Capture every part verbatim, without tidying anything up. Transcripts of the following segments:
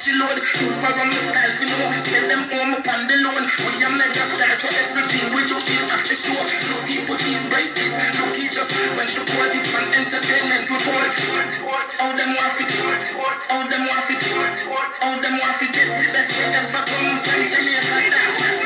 fuck you load. Super on the style, you know. Set them home upon the loan. We are mega stars, so everything we do it as a show. Lucky put in braces. Lucky just went to court from entertainment report. All them want it. All them want it. All them want it. This the best way ever come from Jamaica.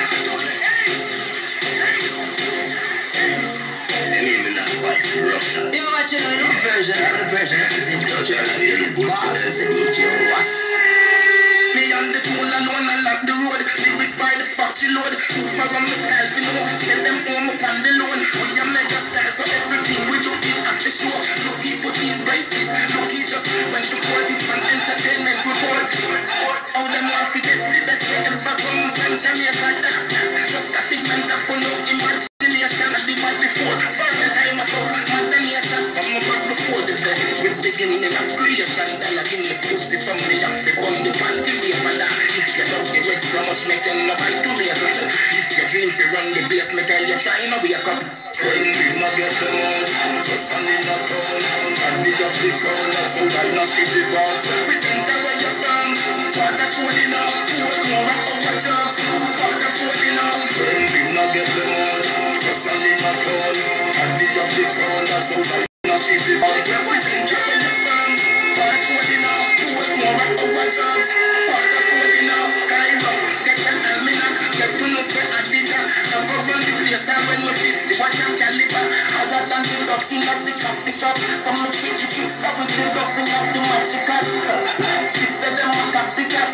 Russia. You watch it on the version, the version is in Dutch. Boss is a D J was. Me on the tone alone and lock the road. Lyrics by the factory load. Super on myself, you know. Send them home upon the loan. We are mega stars, so everything we do it as a show. Lucky put in braces. Lucky just went to court from entertainment report. All them want it, this the best way ever come from Jamaica. Just a figment of fun, no imagination. I did my before. For the time I fuck, mother nature. Some of us before the day. With beginning of creation. Then I give me pussy, some me have to gun the panty way for that. If you love the red so much, make them no bite to make it. If your dreams you run the base, me tell you try no wake up. When we not get them out, cushion in the town. At the of the crown, that's how dynasty evolve. Represent where you're from. What that's what you know. Work more at our jobs. What that's what you know. When we not get them out, cushion in the town. At the of the crown, that's how dynasty evolve. Represent where you're from. What's what you know. Work more at our jobs. What that's what you know. Cairo, get an almanac. Get to know say Adida. Never run the place and when we fifty. Watch out caliber. Higher than the touching of the coffee shop. Some of the tricky tricks that we do nothing of the magic cat. She said them a tap the cat.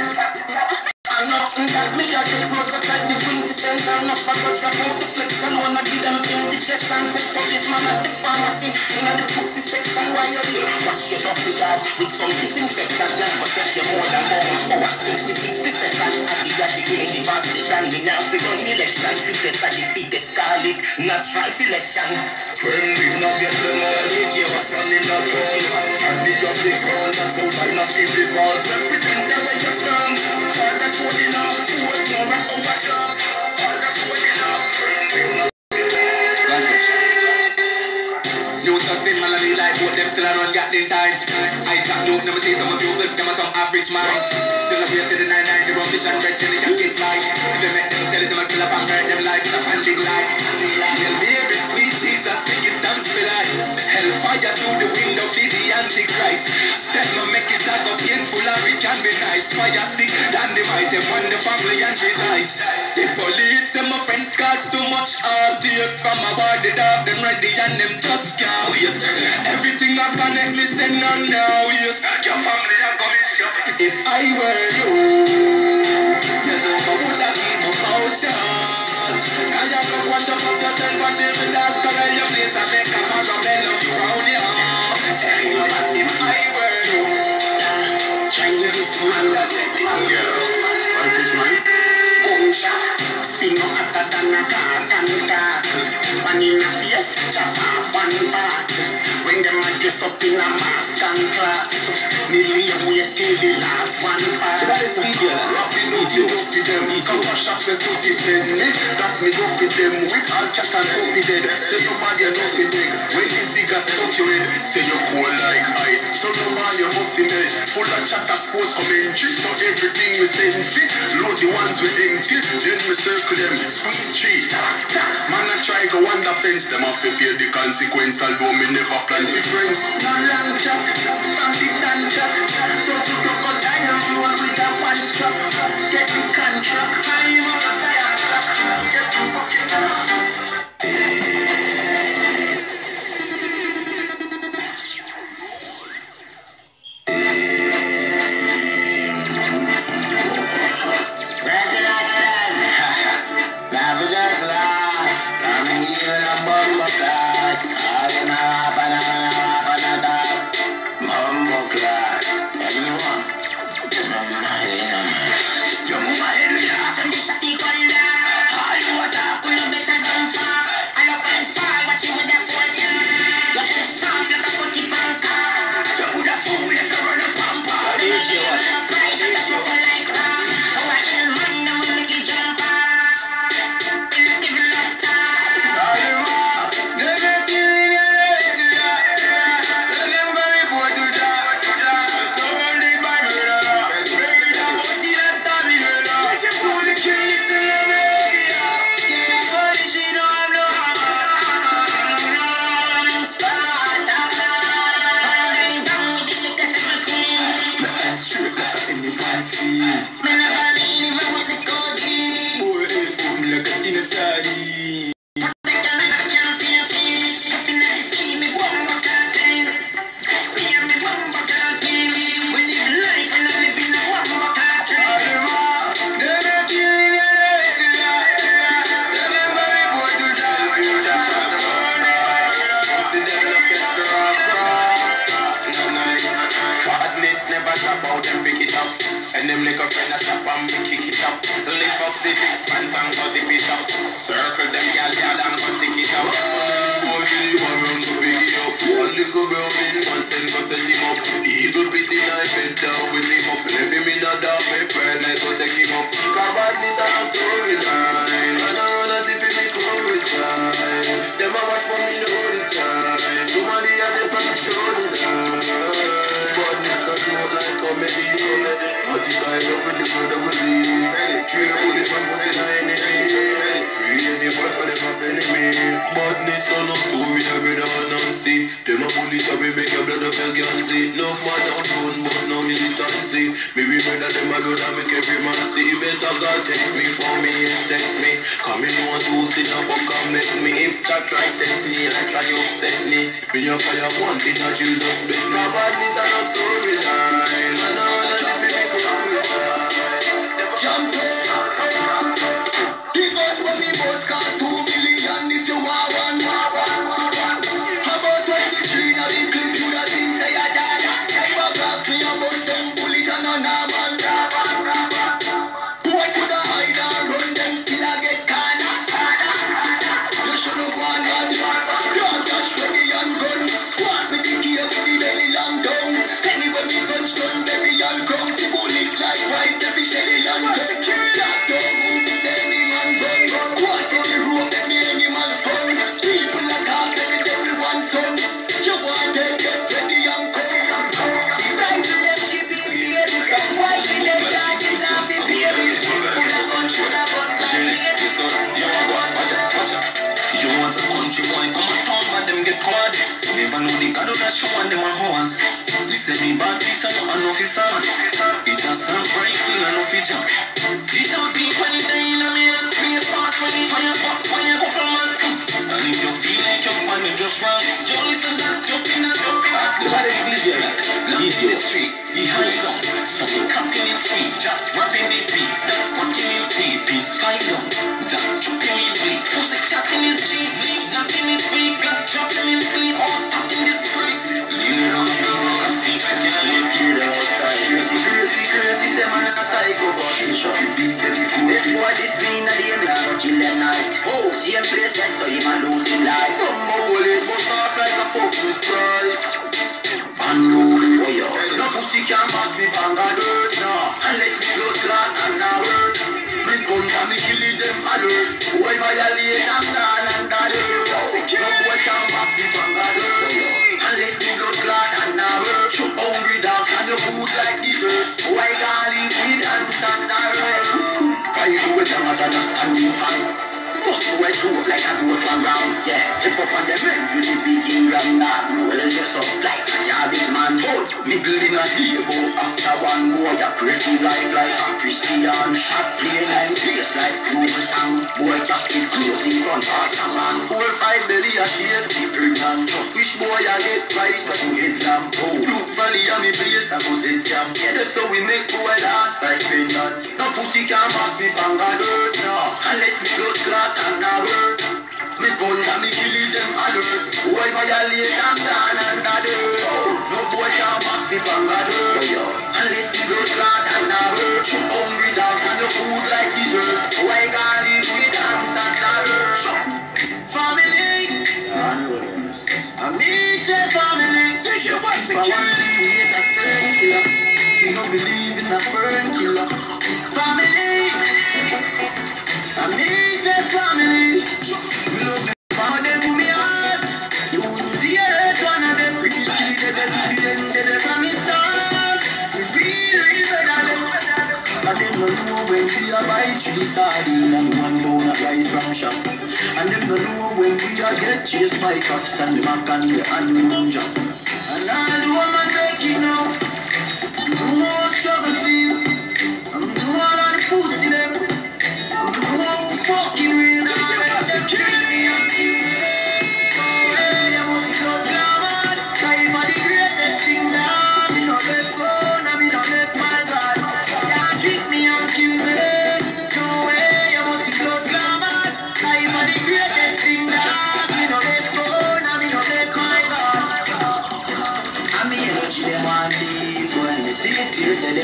I'm not in that me, I get prototype the quintessential. Not for God, drop out the flex alone. I give them indigestion. Pick up this man at the pharmacy. In the pussy section, why you're here? Wash your dirty guys with some disinfectant. Now, but take you more than more. Oh, at sixty, sixty seconds. At the at the green, the bastard, and the now we run election. Fittest at the fittest, call it natural selection. When we not get them all, D J was running the town. At the of the crown, that's how dynasty evolve. Represent where you're from. What that's what you know. Work more at our jobs. What that's what you know. When we not New Sustain, Malady, like both them still around Gatling time. Isaac Luke, never see them with pupils, them are some average minds. Still up here to the nine nine, the rubbish and red, till they can't get fly. If they make them tell it to my killer from burn them life, the panding light. They'll be every sweet Jesus, we give thanks for life. Hellfire through the window, feed the Antichrist. Step no make it out of painful or it can be nice. Fire stick, than the might, them when the family and rejoice. The police and my friends cause too much heartache. From my body dog, them ready and them just can't wait. Everything I connect me send on now, yes. Your family are coming here. If I were you, you know I would have keep my culture. Now you go want to put yourself on the windows, come in your place and make a parabellum round you. If I were you, trying to do something that you girl. What is mine? Gunshot, still no hotter than a cat and cat. One in the face, chop off one part. When them a dress up in a mask and clocks, million wait till the last one part. Rapping out you go for them, cover shop the putty send me. That me go for them with all cat and puppy dead. Say nobody know for dig, when the zigga stuff you in. Say you cool like ice, so no man you must see me. Full of chatter sports commentary, so everything we send fit. Load the ones we empty, then we circle them. Squeeze tree, man I try go under fence. Them have to pay the consequence, although me never plan for friends. No long chop, from the danger. Don't you crocodile, roll with that one strap. Get the contract, I'm on a tire track. Get the fucking down. straight like a any fancy. Me never leave even with the codeine. Boy, head open like a tin of sardine. Protect and I can't pay a fee. Stepping at the scheme, me one more curtain. Pay me one more curtain. We live life and I live in a one more curtain. They're not killing you, seven very boy to die when you die. See them look at the rock, no nice. Badness never shop out and pick it up. Send them like a friend a shop and we kick it up. Lift up the sixpence and go zip it up. Circle them gal yard and go stick it up. Oh, you want room to pick it up. One little girl in one send go set him up. Eagle pissy knife head down with him up. Left him in a dark me pride like go take him up. Cause badness are a storyline. And I run as if it make glorified. Them a watch for me the whole time. Somebody a there from the shoulder line. Badness a joke like comedy. But it's I love with the good of the three bullets from the nine really boy for them up enemy. Badness on no story that we don't know see. Them a bullet that we make your blood up your gansy. No man down run but no militancy. Me remember them a blood that make every man see. Better God take me for me and take me. Come in one two sit up and come make me. If that try test me I try upset me. Me a fire one thing that you just make me. Badness on no storyline. I know that you feel me Jump in. The gun when we both cost two million if you want one. About twenty-three now the clip you that think say a dada. Never cross me a bus them bullet and a normal. Boy could a hide and run them still a get corner. You shouldn't go on bad. Don't touch ready and gun. Squash with the key with the belly long down. Anyway me touch down burial ground. See bullet like rice the fish and the young gun. That dog move send him and gun. What in the rope let me animals fun. People attack every devil one son. You want them get ready and come. The right to them she be baby. Why she them charging off the baby. Full of gun, full of gun like baby. You want one, watch out, watch out. You want some country boy, come on town, but them get caught. Never know the God that show on them a horns. We say me bad piece and not enough is on. It has some rifle and enough is jump. It don't be funny day in a me and three spot when you fire up, fire couple man. And if you feel like you're funny, just run. You listen that, you pin that, you pin that. The baddest D J, look in the street, he hands down. So he cocking in feet, jack, rapping the beat, that working in T P, fight down. That chopping in beat, pussy chatting his G V, nothing in feet, got dropping in sleep, all stuck in the street. Leaning on the road and see if I can live here outside. Crazy, crazy, crazy, say man a psycho, but he shot the beat, baby fool. This boy, this being a day, man, go kill them night. Oh, same place, that's so he man lose his life. Some hole is bust off like a fucking sprite. Unruly, oh yo. No pussy can pass me banga dirt, no. Unless me blood clot and now hurt. Me gun and me kill it, them alert. Boy violate and down and down the dirt. No boy can pass me banga dirt, oh yo. Unless me blood clot and now hurt. Shoot hungry dogs and the food like dessert. Boy can't live with hands and alright. Why you do it, I'm not just standing fine. Bust away through like a door from round, yeah. Hip up on the men with the big Ingram now. Roll dress up like a garbage man. Hold middle in a table after one boy. A pretty life like a Christian. Shot play nine face like global song. Boy just get close in front of some man. Four five belly a shade, be pregnant. Wish boy I get right but you hit them. Oh, Luke Valley and me place that was it jam. Yeah, that's how we make boy last like pregnant. No pussy can pass me banga dirt, no. Unless me blood clot and now hurt. Me gun and me kill it, them alert. Boy violate and down and the dirt. Oh, no boy can pass the banga dirt, oh, yo. Unless me blood clot and now hurt. Shoot hungry dogs and the food like dessert. Boy can't live with hands and the hurt. Family, I mean say family. Take your what's the key? A fern killer. We don't believe in a fern killer. Family, I mean say family. We love them for them to me heart. You do the earth, one of them. We kill it to the end, they from the start. We real, real better them. But them don't know when we are buy chili sardine and one donut rice from shop. And them don't know when we are get chased by cops and the mac and the onion job. And all the woman taking out. No more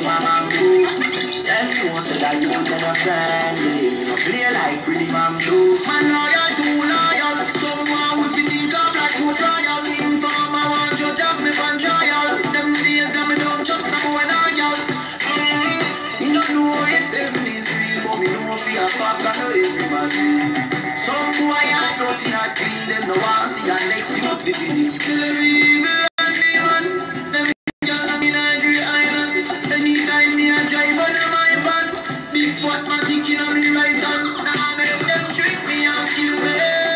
them a man do. Them know say that you and a friendly. You no play like pretty man do. Man loyal, too loyal. Someone with his think of like who trial. Informer want you job me on trial. Them days that me don't just a boy and a girl. Mm-hmm. You don't know if them is real, but me know if you a fuck I know everybody. Some boy are dirty and clean. Them no want see and next you up the video. Tell them evil and demon. Them girls on the Nigeria island. Anytime me a drive on my van, big fat man thinking of me right hand. Now make them trick me and kill me.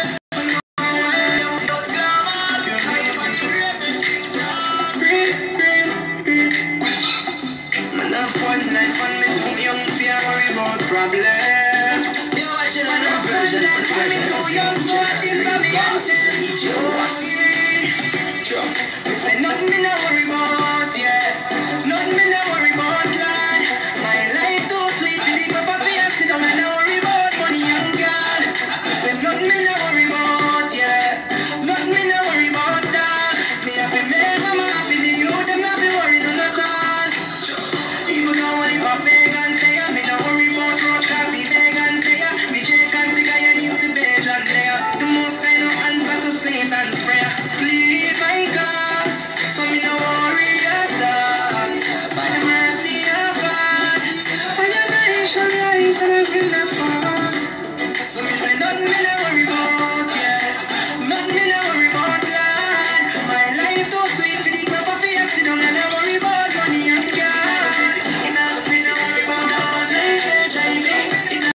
Problems. You watching on the version, the version of the boss, it's a D J was. Me say nothing me no worry about, yeah. Nothing me no worry about.